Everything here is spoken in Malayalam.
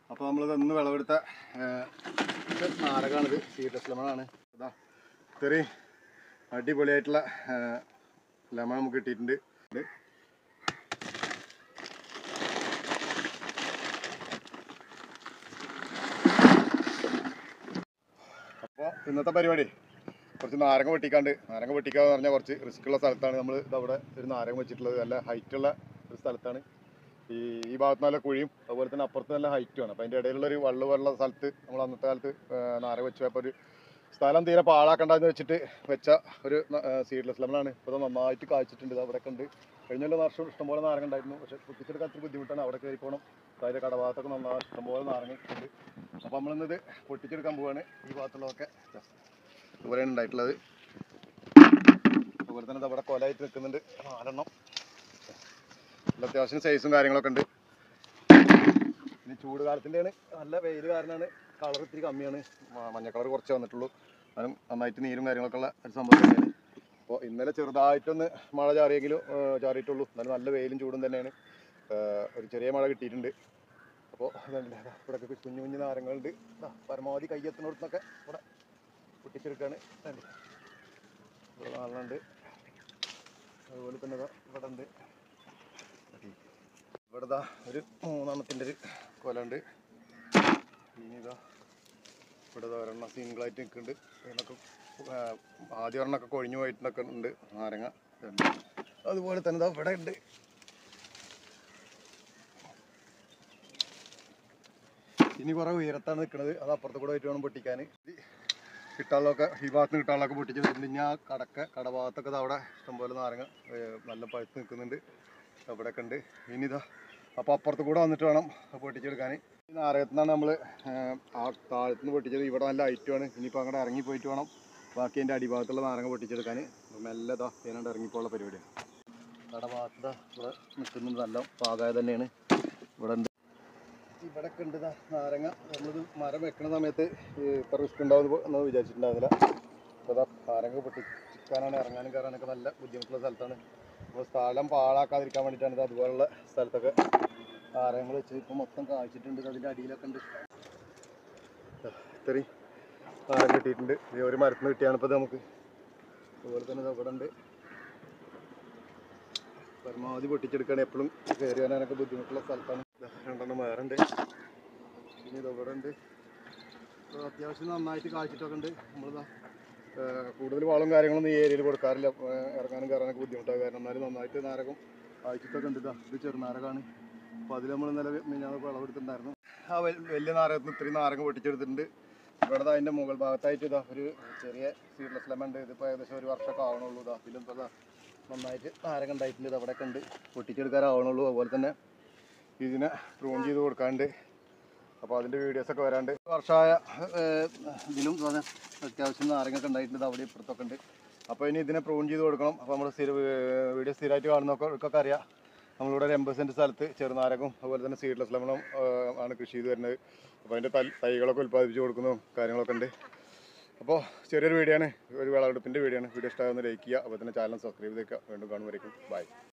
അപ്പോൾ നമ്മളിതൊന്ന് വിളവെടുത്ത നാരകമാണിത്, സീഡ്ലെസ് ലെമണാണ്. ഇതാ ഇത്രയും അടിപൊളിയായിട്ടുള്ള ലെമൺ നമുക്ക് കിട്ടിയിട്ടുണ്ട്. അപ്പോൾ ഇന്നത്തെ പരിപാടി കുറച്ച് നാരങ്ങ വെട്ടിക്കാണ്ട്, നാരങ്ങ വെട്ടിക്കുക എന്ന് പറഞ്ഞാൽ കുറച്ച് റിസ്ക് ഉള്ള സ്ഥലത്താണ് നമ്മൾ ഇതവിടെ ഒരു നാരങ്ങ വെച്ചിട്ടുള്ളത്. നല്ല ഹൈറ്റുള്ള ഒരു സ്ഥലത്താണ്. ഈ ഭാഗത്ത് നല്ല കുഴിയും അതുപോലെ തന്നെ അപ്പുറത്ത് നല്ല ഹൈറ്റുമാണ്. അപ്പോൾ അതിൻ്റെ ഇടയിലുള്ളൊരു വെള്ള സ്ഥലത്ത് നമ്മൾ അന്നത്തെ കാലത്ത് നാരങ്ങ വെച്ച് പോയപ്പോൾ ഒരു സ്ഥലം തീരെ പാഴാക്കണ്ടെന്ന് വെച്ചിട്ട് വെച്ച ഒരു സീഡ്ലെസ് ലെമണാണ്. ഇപ്പോൾ നന്നായിട്ട് കായ്ച്ചിട്ടുണ്ട്. അവിടെയൊക്കെ ഉണ്ട്. കഴിഞ്ഞ വർഷം ഇഷ്ടംപോലെ നാരങ്ങ ഉണ്ടായിരുന്നു. പക്ഷേ പൊട്ടിച്ചെടുക്കാൻ അത്ര ബുദ്ധിമുട്ടാണ്. അവിടെ കയറി പോകണം. അതിൻ്റെ കടഭാഗത്തൊക്കെ നന്നായി ഇഷ്ടംപോലെ നാരങ്ങ ഉണ്ട്. അപ്പോൾ നമ്മളിന്നത് പൊട്ടിച്ചെടുക്കാൻ പോവുകയാണ്. ഈ ഭാഗത്തുള്ളതൊക്കെ ഇതുപോലെയാണ് ഉണ്ടായിട്ടുള്ളത്. അതുപോലെ തന്നെ അവിടെ കൊലയായിട്ട് നിൽക്കുന്നുണ്ട് 4 അത്യാവശ്യം സൈസും കാര്യങ്ങളൊക്കെ ഉണ്ട്. ഇനി ചൂട് കാലത്തിൻ്റെയാണ്, നല്ല വെയിൽ കാരണമാണ് കളർ ഇത്തിരി കമ്മിയാണ്. മഞ്ഞ കളർ കുറച്ചേ വന്നിട്ടുള്ളൂ. അതിനും നന്നായിട്ട് നീരും കാര്യങ്ങളൊക്കെ ഉള്ള ഒരു സംഭവം തന്നെയാണ്. അപ്പോൾ ഇന്നലെ ചെറുതായിട്ടൊന്ന് മഴ ചാറിയിട്ടുള്ളൂ. എന്നാലും നല്ല വെയിലും ചൂടും തന്നെയാണ്. ഒരു ചെറിയ മഴ കിട്ടിയിട്ടുണ്ട്. അപ്പോൾ അതല്ല, ഇവിടെ കുഞ്ഞു കുഞ്ഞു നാരങ്ങളുണ്ട്. പരമാവധി കയ്യെത്തുന്നിടത്തുനിന്നൊക്കെ ഇവിടെ പൊട്ടിച്ചെടുക്കുകയാണ്. ഇവിടെ നാളുണ്ട്. അതുപോലെ തന്നെ ഇവിടെ ഉണ്ട്. ഇവിടെ ഒരു 3 ഒരു കൊല ഉണ്ട്. ഇനി ഇവിടെ ഒരെണ്ണം സിംഗിളായിട്ട് നിൽക്കുന്നുണ്ട്. ഇതിനൊക്കെ ആദ്യം ഒരെണ്ണമൊക്കെ കൊഴിഞ്ഞു പോയിട്ടൊക്കെ ഉണ്ട് നാരങ്ങ. അതുപോലെ തന്നെ ഇവിടെ ഉണ്ട്. ഇനി കുറേ ഉയരത്താണ് നിൽക്കുന്നത്. അത് അപ്പുറത്ത് കൂടെ ആയിട്ട് വേണം പൊട്ടിക്കാൻ. കിട്ടാനുള്ളതൊക്കെ ഈ ഭാഗത്ത് നിന്ന് കിട്ടാനുള്ളതൊക്കെ പൊട്ടിച്ച് വെച്ചിട്ടുണ്ട്. ഇനി ആ കടഭാഗത്തൊക്കെ അവിടെ ഇഷ്ടംപോലെ നാരങ്ങ നല്ല പഴുത്ത് നിൽക്കുന്നുണ്ട്. അവിടെയൊക്കെ ഉണ്ട്. ഇനി അപ്പോൾ അപ്പുറത്ത് കൂടെ വന്നിട്ട് വേണം പൊട്ടിച്ചെടുക്കാൻ. ഈ നാരകത്തിൽ നിന്നാണ് നമ്മൾ ആ താഴത്തു നിന്ന് പൊട്ടിച്ചത്. ഇവിടെ നല്ല ഐറ്റമാണ്. ഇനിയിപ്പോൾ അങ്ങോട്ട് ഇറങ്ങി പോയിട്ട് വേണം ബാക്കി അതിൻ്റെ അടിഭാഗത്തുള്ള നാരങ്ങ പൊട്ടിച്ചെടുക്കാൻ. മെല്ലെ ഇതിനാണ്ട് ഇറങ്ങിപ്പോയുള്ള പരിപാടിയാണ്. കടഭാഗത്ത് ഇവിടെ നിൽക്കുന്നുണ്ട്. നല്ല പാകമായ തന്നെയാണ്. ഇവിടെ ഉണ്ട്. ഇവിടെയൊക്കെ ഉണ്ട് നാരങ്ങ. നമ്മളിത് മരം വെക്കുന്ന സമയത്ത് ഇപ്പം റിസ്ക് ഉണ്ടാവും എന്ന് വിചാരിച്ചിട്ടുണ്ടാവില്ല. അപ്പോൾ നാരങ്ങ പൊട്ടിക്കാനാണ് ഇറങ്ങാനും കയറാനൊക്കെ നല്ല ബുദ്ധിമുട്ടുള്ള സ്ഥലത്താണ്. അപ്പോൾ സ്ഥലം പാഴാക്കാതിരിക്കാൻ വേണ്ടിയിട്ടാണ് അതുപോലുള്ള സ്ഥലത്തൊക്കെ നാരങ്ങൾ വെച്ച് ഇപ്പം മൊത്തം കായ്ച്ചിട്ടുണ്ട്. അതിൻ്റെ അടിയിലൊക്കെ ഉണ്ട്. ഇത്രയും നാരങ്ങ കിട്ടിയിട്ടുണ്ട്. ഈ ഒരു മരത്തിന് കിട്ടിയാണ് ഇപ്പോൾ നമുക്ക്. അതുപോലെ തന്നെ ഇവിടെ ഉണ്ട്. പരമാവധി പൊട്ടിച്ചെടുക്കുകയാണ്. എപ്പോഴും കയറി വരാനൊക്കെ ബുദ്ധിമുട്ടുള്ള സ്ഥലത്താണ്. 2 വേറെ ഉണ്ട്. പിന്നെ ഇവിടെ ഉണ്ട്. അത്യാവശ്യം നന്നായിട്ട് കായ്ച്ചിട്ടൊക്കെ ഉണ്ട്. നമ്മളിതാ കൂടുതൽ വളം കാര്യങ്ങളൊന്നും ഈ ഏരിയയിൽ കൊടുക്കാറില്ല. ഇറങ്ങാനും കയറാനൊക്കെ ബുദ്ധിമുട്ടാണ്. കാരണം എന്നാലും നന്നായിട്ട് നാരകം കായ്ച്ചിട്ടൊക്കെ ഉണ്ട്. ഇത് ചെറുനാരകമാണ്. അപ്പോൾ അതിൽ നമ്മൾ ഇന്നലെ മിനിഞ്ഞാന്ന് വിളവെടുത്തിട്ടുണ്ടായിരുന്നു. ആ വലിയ നാരകത്തിന് ഇത്രയും നാരകം പൊട്ടിച്ചെടുത്തിട്ടുണ്ട്. ഇവിടെ അതിൻ്റെ മുകൾ ഭാഗത്തായിട്ട് ഒരു ചെറിയ സീഡ്ലെസ് ലെമൺ ഉണ്ട്. ഇതിപ്പോൾ ഏകദേശം 1 വർഷമൊക്കെ ആവണുള്ളൂ. ഇതിലും നന്നായിട്ട് നാരകം ഉണ്ടായിട്ടുണ്ട്. ഇത് അവിടെയൊക്കെ ഉണ്ട്. പൊട്ടിച്ചെടുക്കാനാവണുള്ളൂ. അതുപോലെ തന്നെ ഇതിനെ പ്രൂൺ ചെയ്ത് കൊടുക്കാണ്ട്. അപ്പോൾ അതിൻ്റെ വീഡിയോസൊക്കെ വരാണ്ട്. വർഷമായ ഇതിലും അത്യാവശ്യം നാരങ്ങൊക്കെ ഉണ്ടായിട്ടുണ്ട്. അവിടെ ഇപ്പുറത്തൊക്കെ ഉണ്ട്. അപ്പോൾ ഇനി ഇതിനെ പ്രൂൺ ചെയ്ത് കൊടുക്കണം. അപ്പോൾ നമ്മൾ വീഡിയോ സ്ഥിരമായിട്ട് കാണുന്നവർക്കൊക്കെ അറിയാം. നമ്മളിവിടെ ഒരു 80 സെൻറ്റ് സ്ഥലത്ത് ചെറുനാരകവും അതുപോലെ തന്നെ സീഡ്ലെസ് ലെമണും ആണ് കൃഷി ചെയ്ത് വരുന്നത്. അപ്പോൾ അതിൻ്റെ തൈകളൊക്കെ ഉൽപ്പാദിപ്പിച്ച് കൊടുക്കുന്നതും കാര്യങ്ങളൊക്കെ ഉണ്ട്. അപ്പോൾ ചെറിയൊരു വീഡിയോ ആണ്, ഒരു വിളവെടുപ്പിൻ്റെ വീഡിയോ ആണ്. വീഡിയോ ഇഷ്ടമാകുന്ന ലൈക്ക് ചെയ്യുക. അപ്പോൾ തന്നെ ചാനൽ സബ്സ്ക്രൈബ് ചെയ്തേക്കുക. വീണ്ടും കാണുമ്പോഴേക്കും ബൈ.